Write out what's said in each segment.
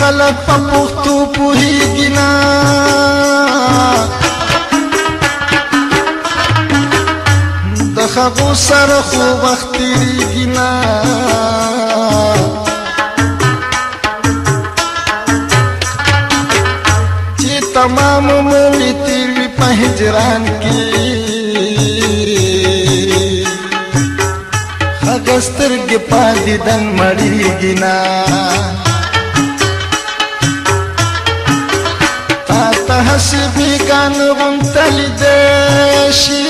خلق په پښتو پوهیږي نه د هغو سره خو وخت تېرېږي نه چې تمام عمر یې تېر وي په هجران کې هغه سترګې په دیدن مړېږي نه تا ته هسې بېګان غوندې لیدی شي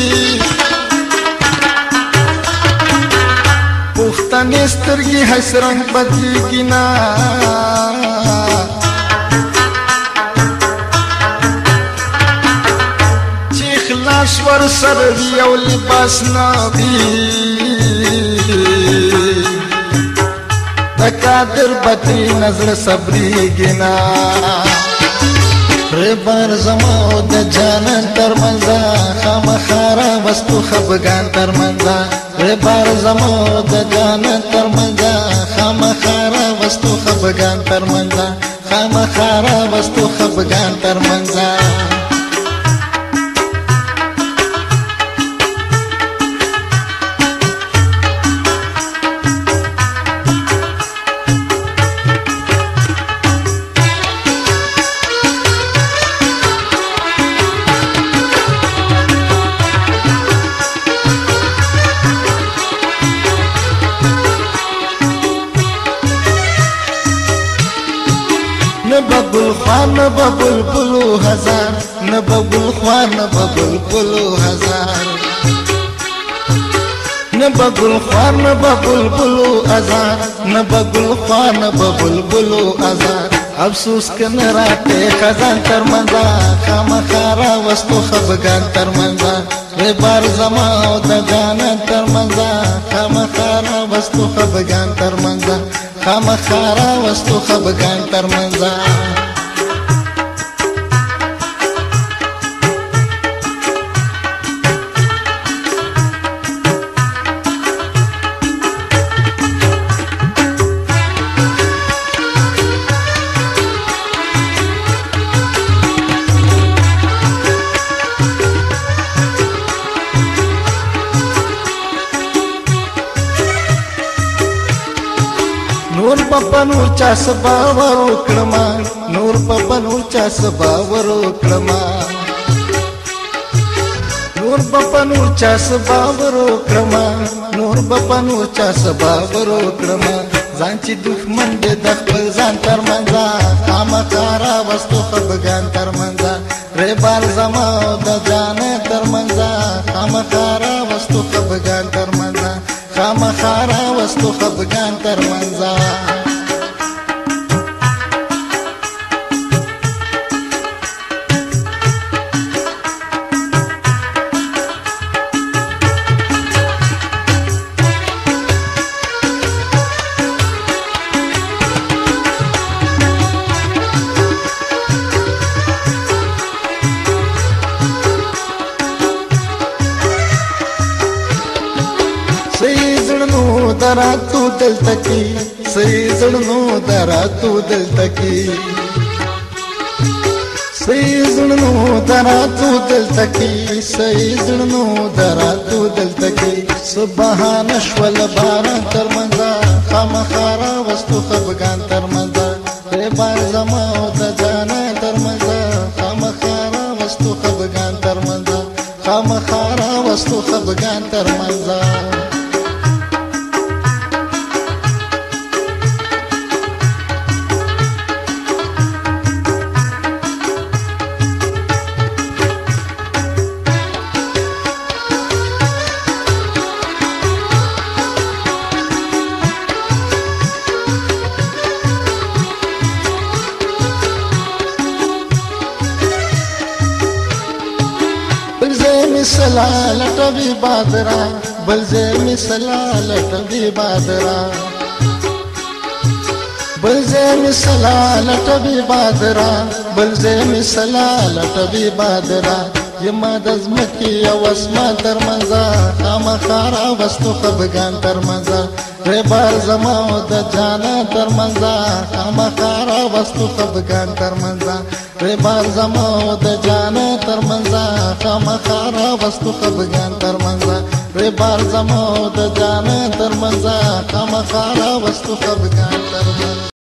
پښتنې سترګې هسې رنګ بدلېږي نه چې خلاص ورسره وي او لباس نه وي د قادر بتې نظر صبرېږي نه ربار زما او د جانان ترمنځه خامخا راوستو خفګان ترمنځه ربار زما او د جانان ترمنځه خامخا راوستو خفګان ترمنځه خامخا راوستو خفګان ترمنځه نبغل بلبلو هزار نبغل خوان بلبلو هزار نبغل خوان بلبلو هزار نبغل خوان بلبلو هزار افسوس کنه راته خزان ترمنځه خامخا راوستو خفګان ترمنځه ربار زما او د جانان ترمنځه خامخا راوستو خفګان ترمنځه خامخا راوستو خفګان ترمنځه نور پپا نور چا سبا ورو کړما نور پپا نور چا سبا ورو کړما نور پپا نور چا سبا ورو کړما نور پپا نور چا سبا ورو کړما ځان چې دښمن دې د خپل ځان ترمنځه خامخا راوستو خفګان ترمنځه ربار زما د جانې ترمنځه خامخا راوستو خفګان ترمنځه خامخا راوستو خفګان ترمنځه دراتو دلتکی سی زړنو دراتو دلتکی سی زړنو دراتو دلتکی سی زړنو دراتو دلتکی سبحان شول باران ترمنځه خامخا راوستو خفګان ترمنځه ربار زما او د جانه ترمنځه خامخا راوستو خفګان ترمنځه خامخا راوستو خفګان ترمنځه مثلا لټوي بادرا بلځه مثلا لټوي بادرا بلځه مثلا لټوي بادرا بلځه مثلا لټوي بادرا یما د ځمکې او اسمان تر منځه خامخا راوستو خفګان تر منځه ریبار زما او د جانان تر منځه خامخا راوستو خفګان تر منځه ریبار زما او د جانان تر منځه خامخا راوستو خفګان تر منځه ریبار زما او د جانان تر منځه خامخا راوستو خفګان تر منځه